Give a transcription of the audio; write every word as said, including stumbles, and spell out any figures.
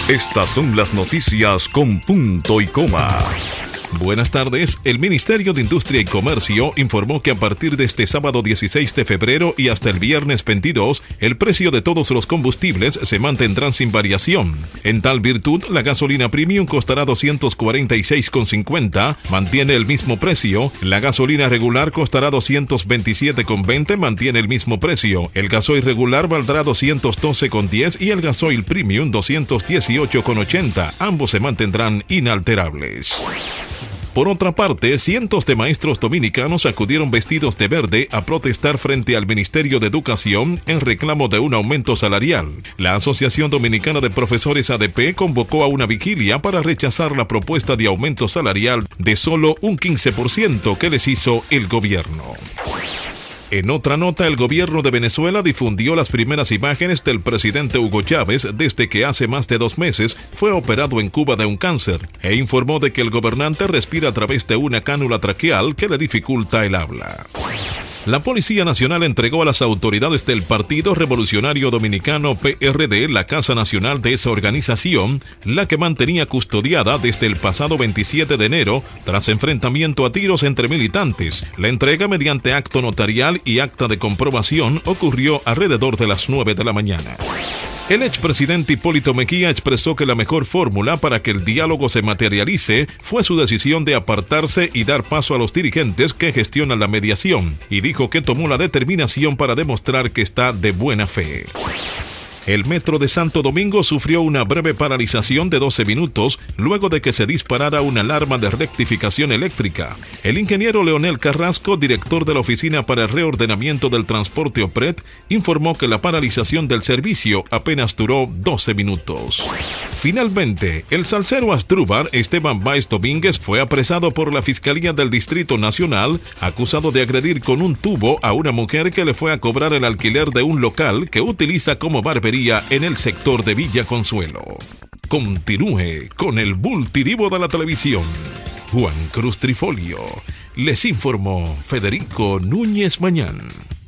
Estas son las noticias con punto y coma. Buenas tardes. El Ministerio de Industria y Comercio informó que a partir de este sábado dieciséis de febrero y hasta el viernes veintidós, el precio de todos los combustibles se mantendrán sin variación. En tal virtud, la gasolina premium costará doscientos cuarenta y seis con cincuenta, mantiene el mismo precio. La gasolina regular costará doscientos veintisiete con veinte, mantiene el mismo precio. El gasoil regular valdrá doscientos doce con diez y el gasoil premium doscientos dieciocho con ochenta. Ambos se mantendrán inalterables. Por otra parte, cientos de maestros dominicanos acudieron vestidos de verde a protestar frente al Ministerio de Educación en reclamo de un aumento salarial. La Asociación Dominicana de Profesores A D P convocó a una vigilia para rechazar la propuesta de aumento salarial de solo un quince por ciento que les hizo el gobierno. En otra nota, el gobierno de Venezuela difundió las primeras imágenes del presidente Hugo Chávez desde que hace más de dos meses fue operado en Cuba de un cáncer e informó de que el gobernante respira a través de una cánula traqueal que le dificulta el habla. La Policía Nacional entregó a las autoridades del Partido Revolucionario Dominicano P R D la Casa Nacional de esa organización, la que mantenía custodiada desde el pasado veintisiete de enero tras enfrentamiento a tiros entre militantes. La entrega mediante acto notarial y acta de comprobación ocurrió alrededor de las nueve de la mañana. El expresidente Hipólito Mejía expresó que la mejor fórmula para que el diálogo se materialice fue su decisión de apartarse y dar paso a los dirigentes que gestionan la mediación, y dijo que tomó la determinación para demostrar que está de buena fe. El metro de Santo Domingo sufrió una breve paralización de doce minutos luego de que se disparara una alarma de rectificación eléctrica. El ingeniero Leonel Carrasco, director de la Oficina para el Reordenamiento del Transporte OPRED, informó que la paralización del servicio apenas duró doce minutos. Finalmente, el salsero Asdrúbar Esteban Báez Domínguez fue apresado por la Fiscalía del Distrito Nacional, acusado de agredir con un tubo a una mujer que le fue a cobrar el alquiler de un local que utiliza como barbería en el sector de Villa Consuelo. Continúe con el multidivo de la televisión. Juan Cruz Trifolio. Les informó Federico Núñez Mañán.